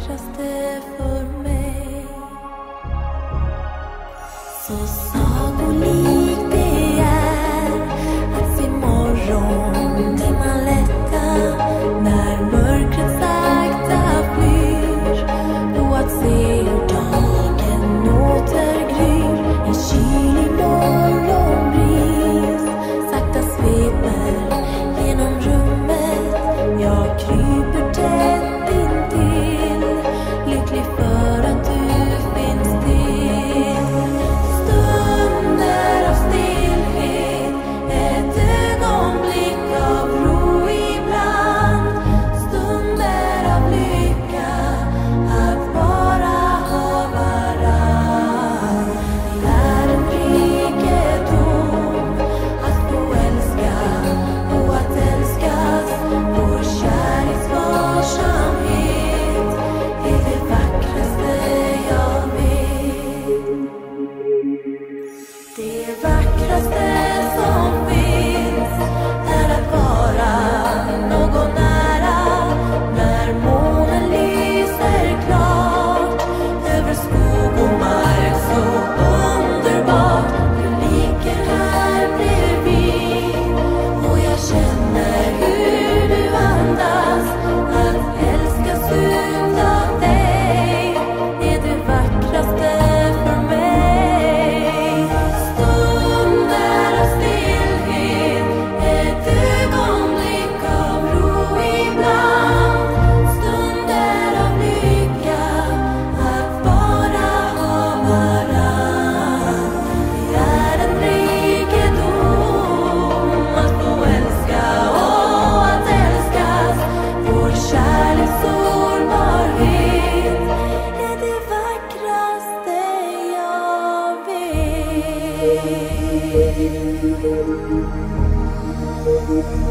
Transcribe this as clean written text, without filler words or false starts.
vackraste för mig. Så sagolikt det är att se morgontimman lätta när mörkret sakta flyr, och att se hur dagen återgryr. En kylig morgonbris sakta sveper genom rummet. Jag kryper tätt intill, lycklig för att du finns till. Stunder av stillhet, ett ögonblick av ro ibland. Stunder av lycka, att bara ha varann. Det är en rikedom att få älska och att älskas. Vår kärleks varsamhet är det vackraste jag vet. Det vackraste som finns är att vara någon nära när månen lyser klart över skog och mark. Så underbart, du ligger här bredvid och jag känner hur du andas. Att älskas utav dig är det vackraste för mig. Stunder av stillhet, ett ögonblick av ro ibland. Stunder av lycka, att bara ha varann. Det är en rikedom att få älska och att älskas. Vår kärleks sårbarhet är det vackraste jag vet.